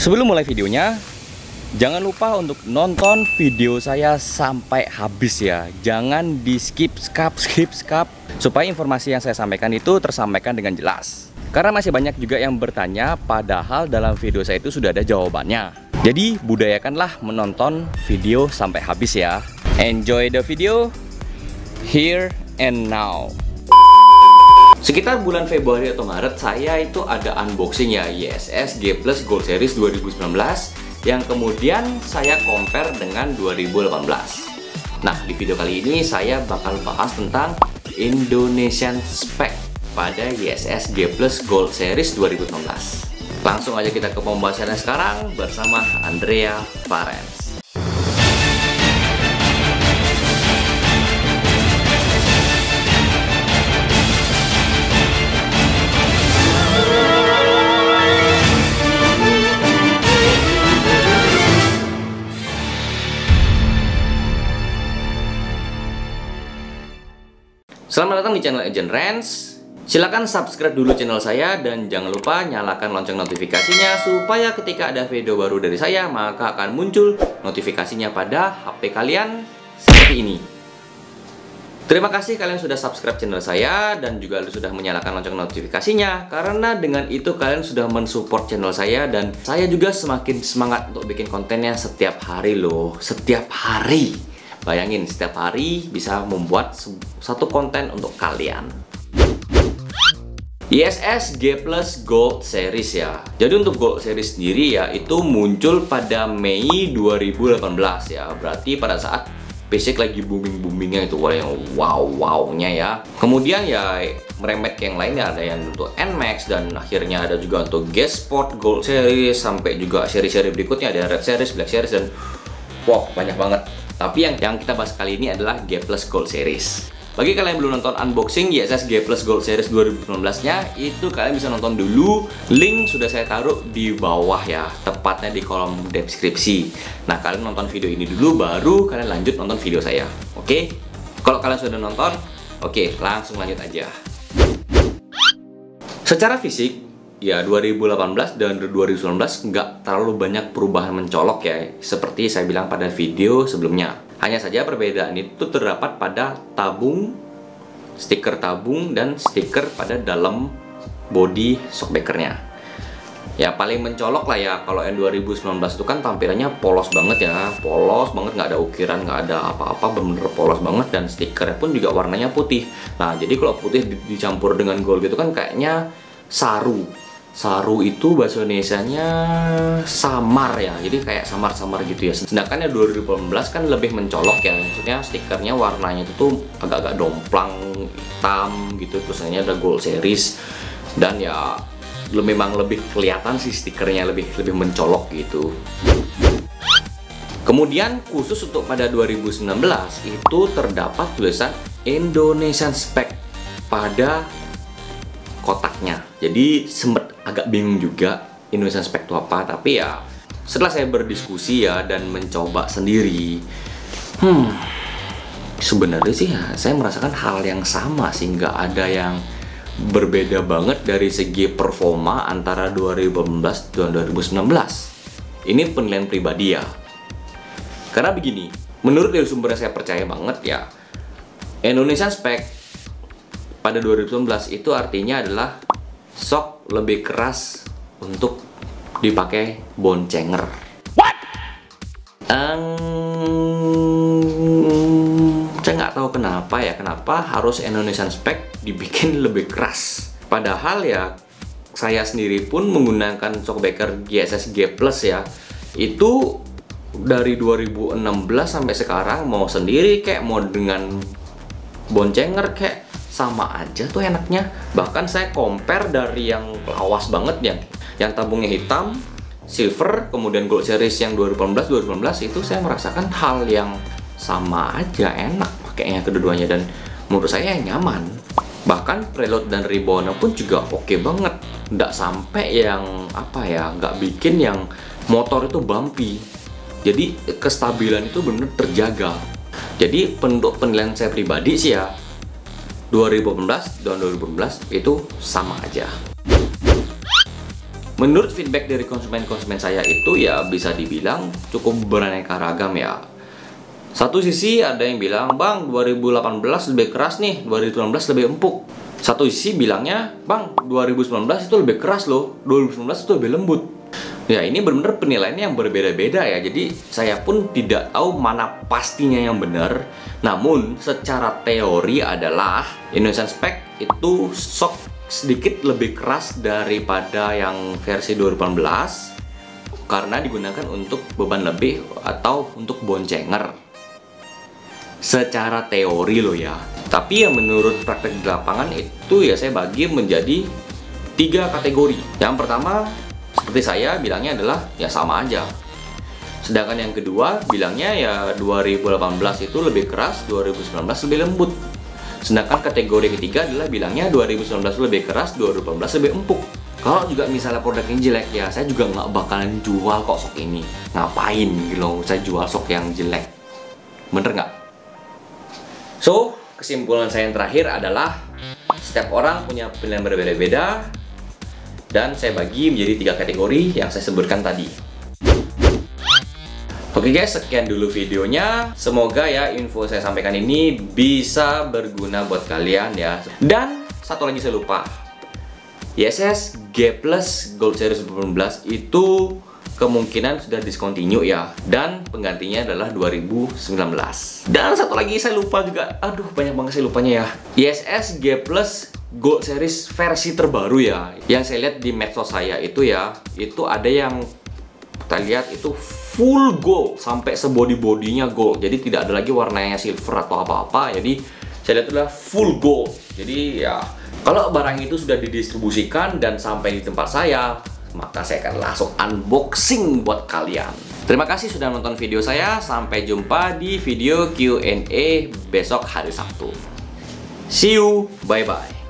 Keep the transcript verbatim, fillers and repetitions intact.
Sebelum mulai videonya, jangan lupa untuk nonton video saya sampai habis ya. Jangan di skip, skip, skip, skip, supaya informasi yang saya sampaikan itu tersampaikan dengan jelas. Karena masih banyak juga yang bertanya, padahal dalam video saya itu sudah ada jawabannya. Jadi budayakanlah menonton video sampai habis ya. Enjoy the video here and now. Sekitar bulan Februari atau Maret, saya itu ada unboxing ya Y S S G Plus Gold Series dua ribu sembilan belas yang kemudian saya compare dengan dua ribu delapan belas. Nah, di video kali ini saya bakal bahas tentang Indonesian spec pada Y S S G Plus Gold Series dua ribu sembilan belas. Langsung aja kita ke pembahasannya sekarang bersama Andrea Farens. Selamat datang di channel Agent Rens. Silahkan subscribe dulu channel saya dan jangan lupa nyalakan lonceng notifikasinya supaya ketika ada video baru dari saya maka akan muncul notifikasinya pada H P kalian seperti ini. Terima kasih kalian sudah subscribe channel saya dan juga sudah menyalakan lonceng notifikasinya, karena dengan itu kalian sudah mensupport channel saya dan saya juga semakin semangat untuk bikin kontennya setiap hari loh, setiap hari. Bayangin, setiap hari bisa membuat satu konten untuk kalian. Y S S G Plus Gold Series ya. Jadi untuk Gold Series sendiri ya, itu muncul pada Mei dua ribu delapan belas ya. Berarti pada saat P C lagi booming-boomingnya itu, wah yang wow-wownya ya. Kemudian ya merembet ke yang lainnya, ada yang untuk N Max dan akhirnya ada juga untuk G Sport Gold Series, sampai juga seri-seri berikutnya ada Red Series, Black Series, dan wow, banyak banget. Tapi yang, yang kita bahas kali ini adalah G Plus Gold Series. Bagi kalian yang belum nonton unboxing Y S S G Plus Gold Series dua ribu sembilan belas nya, itu kalian bisa nonton dulu. Link sudah saya taruh di bawah ya, tepatnya di kolom deskripsi. Nah, kalian nonton video ini dulu, baru kalian lanjut nonton video saya. Oke? Kalau kalian sudah nonton, oke, langsung lanjut aja. Secara fisik, ya dua ribu delapan belas dan dua ribu sembilan belas nggak terlalu banyak perubahan mencolok ya, seperti saya bilang pada video sebelumnya. Hanya saja perbedaan itu terdapat pada tabung, stiker tabung, dan stiker pada dalam body shockbreakernya. Ya paling mencolok lah ya, kalau yang dua ribu sembilan belas itu kan tampilannya polos banget ya, polos banget, nggak ada ukiran, nggak ada apa-apa, bener-bener polos banget, dan stikernya pun juga warnanya putih. Nah jadi kalau putih dicampur dengan gold gitu kan kayaknya saru. Saru itu bahasa Indonesianya samar ya, jadi kayak samar-samar gitu ya. Sedangkan ya dua ribu delapan belas kan lebih mencolok ya, maksudnya stikernya warnanya itu tuh agak-agak domplang hitam gitu, terusnya ada Gold Series, dan ya memang lebih kelihatan sih stikernya, lebih lebih mencolok gitu. Kemudian khusus untuk pada dua ribu sembilan belas itu terdapat tulisan Indonesian Spec pada kotaknya. Jadi sempet agak bingung juga Indonesian Spec itu apa, tapi ya setelah saya berdiskusi ya dan mencoba sendiri, hmm sebenarnya sih ya saya merasakan hal yang sama sih, nggak ada yang berbeda banget dari segi performa antara dua ribu delapan belas dan dua ribu sembilan belas. Ini penilaian pribadi ya, karena begini, menurut dari sumber yang saya percaya banget ya, Indonesian Spec pada dua ribu sembilan belas itu artinya adalah shock lebih keras untuk dipakai boncenger. What? Um, saya nggak tahu kenapa ya, kenapa harus Indonesian Spec dibikin lebih keras. Padahal ya saya sendiri pun menggunakan shockbreaker Y S S G Plus ya, itu dari dua ribu enam belas sampai sekarang, mau sendiri kayak mau dengan boncenger kayak sama aja tuh enaknya. Bahkan saya compare dari yang lawas banget ya, yang tabungnya hitam, silver, kemudian Gold Series yang dua ribu delapan belas dua ribu sembilan belas, itu saya merasakan hal yang sama aja, enak pakainya kedua-duanya, dan menurut saya nyaman. Bahkan preload dan rebound pun juga oke okay banget, nggak sampai yang apa ya, nggak bikin yang motor itu bumpy. Jadi kestabilan itu benar terjaga. Jadi untuk penilaian saya pribadi sih ya, dua ribu delapan belas dan dua ribu delapan belas itu sama aja. Menurut feedback dari konsumen-konsumen saya itu ya bisa dibilang cukup beraneka ragam ya. Satu sisi ada yang bilang, "Bang, dua ribu delapan belas lebih keras nih, dua ribu sembilan belas lebih empuk." Satu sisi bilangnya, "Bang, dua ribu sembilan belas itu lebih keras loh, dua ribu sembilan belas itu lebih lembut." Ya, ini benar-benar penilaiannya yang berbeda-beda ya. Jadi saya pun tidak tahu mana pastinya yang benar. Namun secara teori adalah Indonesian Spec itu shock sedikit lebih keras daripada yang versi dua ribu delapan belas karena digunakan untuk beban lebih atau untuk boncenger. Secara teori loh ya. Tapi ya menurut praktek di lapangan itu ya saya bagi menjadi tiga kategori. Yang pertama, seperti saya bilangnya adalah ya sama aja. Sedangkan yang kedua bilangnya ya dua ribu delapan belas itu lebih keras, dua ribu sembilan belas lebih lembut. Sedangkan kategori ketiga adalah bilangnya dua ribu sembilan belas lebih keras, dua ribu delapan belas lebih empuk. Kalau juga misalnya produknya jelek ya saya juga nggak bakalan jual kok sok ini. Ngapain gitu loh saya jual sok yang jelek. Bener nggak? So, kesimpulan saya yang terakhir adalah setiap orang punya pilihan berbeda-beda. Dan saya bagi menjadi tiga kategori yang saya sebutkan tadi. Oke guys, sekian dulu videonya. Semoga ya info saya sampaikan ini bisa berguna buat kalian ya. Dan satu lagi saya lupa, Y S S G Plus Gold Series dua ribu delapan belas itu kemungkinan sudah discontinue ya. Dan penggantinya adalah dua ribu sembilan belas. Dan satu lagi saya lupa juga. Aduh, banyak banget saya lupanya ya. Y S S G Plus Gold Series versi terbaru ya. Yang saya lihat di medsos saya itu ya, itu ada yang kita lihat itu full gold sampai sebody-bodinya gold. Jadi tidak ada lagi warnanya silver atau apa-apa. Jadi saya lihat itu adalah full gold. Jadi ya, kalau barang itu sudah didistribusikan dan sampai di tempat saya, maka saya akan langsung unboxing buat kalian. Terima kasih sudah nonton video saya. Sampai jumpa di video Q and A besok hari Sabtu. See you, bye-bye.